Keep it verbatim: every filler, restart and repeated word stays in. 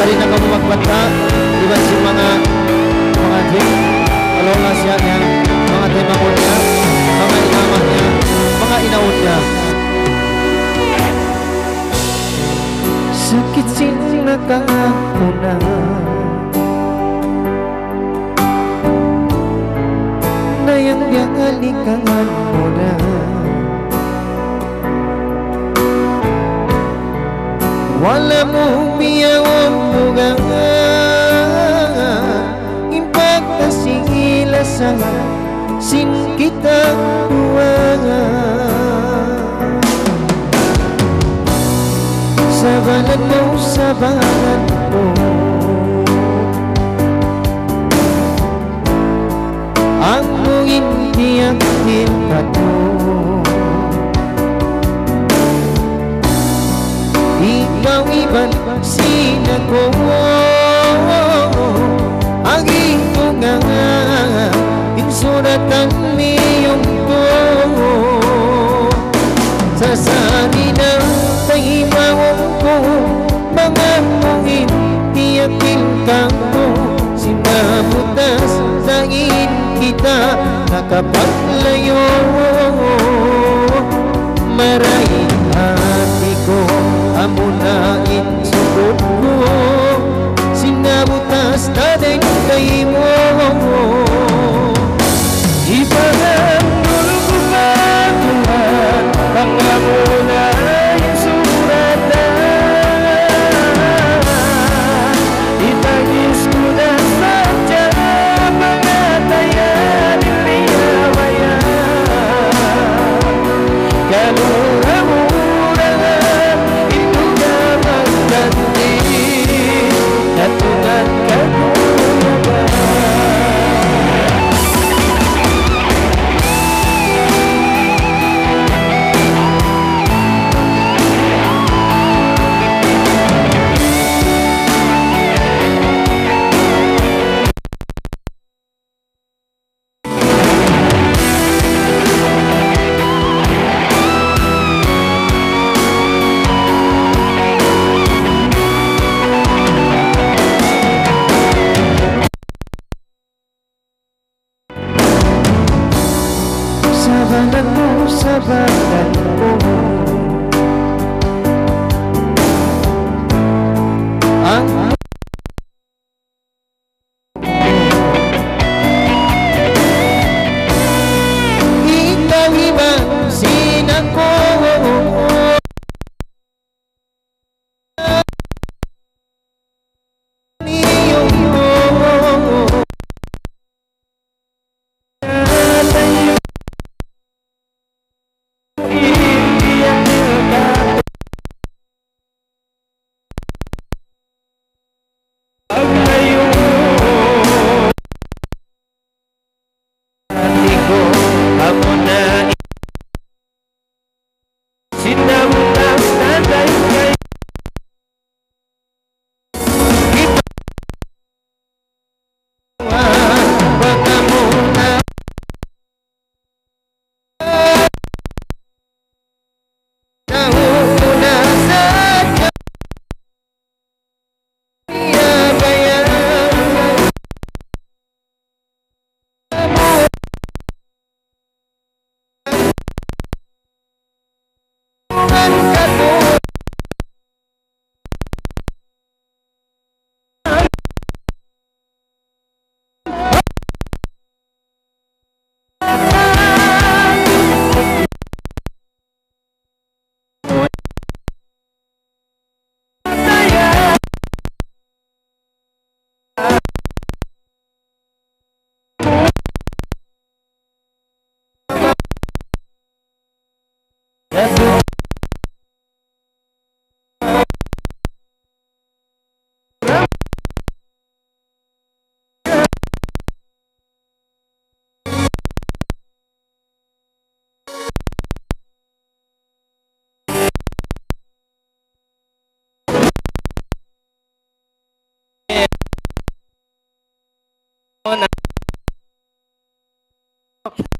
Dari na kamu magbanta, iban si mga mga dim, kalong siya niya, mga timamon niya, mga inaman niya, mga inaon niya. Sakit sinakakuna na yang dialikangan mo na. Wala mo umiyawang bugang impagkasingila sa sin kita buwangan. Sabalan mo, sabalan mo, ang hindi ang hilpat mo. Ikaw iban sinako ang iyong nga insuratan niyong to sa sani ng pahimawang ko mga mungin tiyakil kang mo sinabutas sangin kita nakapaglayo marahin hati ko amunain sukot ko sinabutas tadeng kay mo ipagandul ko ba Tuhan mga muna yung suratan itagis ko na sadya mga tayan ipiyawaya kalura mo Tuhan kamu sabalan mo, sabalan mo ang ikaw ibang sinako niyong mo Oh,